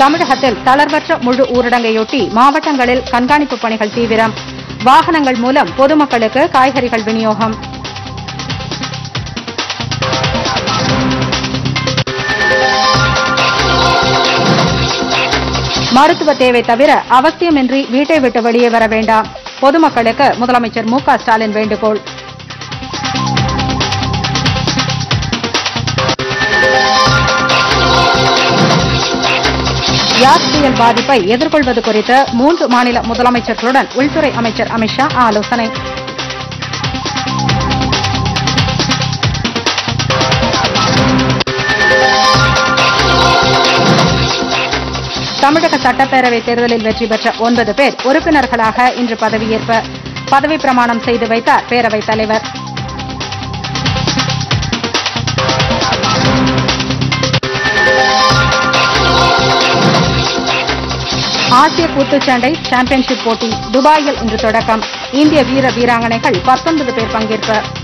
தமிழகத்தில் தளர்வற்ற முழு ஊரடங்கையொட்டி மாவட்டங்களில் கண்காணிப்பு பணிகள் தீவிரம். வாகனங்கள் மூலம் பொதுமக்களுக்கு காய்கறிகள் விநியோகம். மருத்துவ தேவை தவிர அவசியமின்றி வீட்டை விட்டு வெளியே வர வேண்டாம். பொதுமக்களுக்கு முதலமைச்சர் மு.க.ஸ்டாலின் வேண்டுகோள். யாஸ் புயல் பாதிப்பை எதிர்கொள்வது குறித்து 3 மாநில முதலமைச்சர்களுடன் உள்துறை அமைச்சர் அமித் ஷா ஆலோசனை. தமிழக சட்டப்பேரவைத் தேர்தலில் வெற்றி பெற்ற 9 பேர் உறுப்பினர்களாக இன்று பதவியேற்பு. பதவிப் பிரமாணம் செய்து வைத்தார் பேரவைத் தலைவர். ஆசிய குத்துச்சண்டை சாம்பியன்ஷிப் போட்டி துபாயில் இன்று தொடக்கம். இந்திய வீர வீராங்கனைகள் 19 பேர் பங்கேற்பு.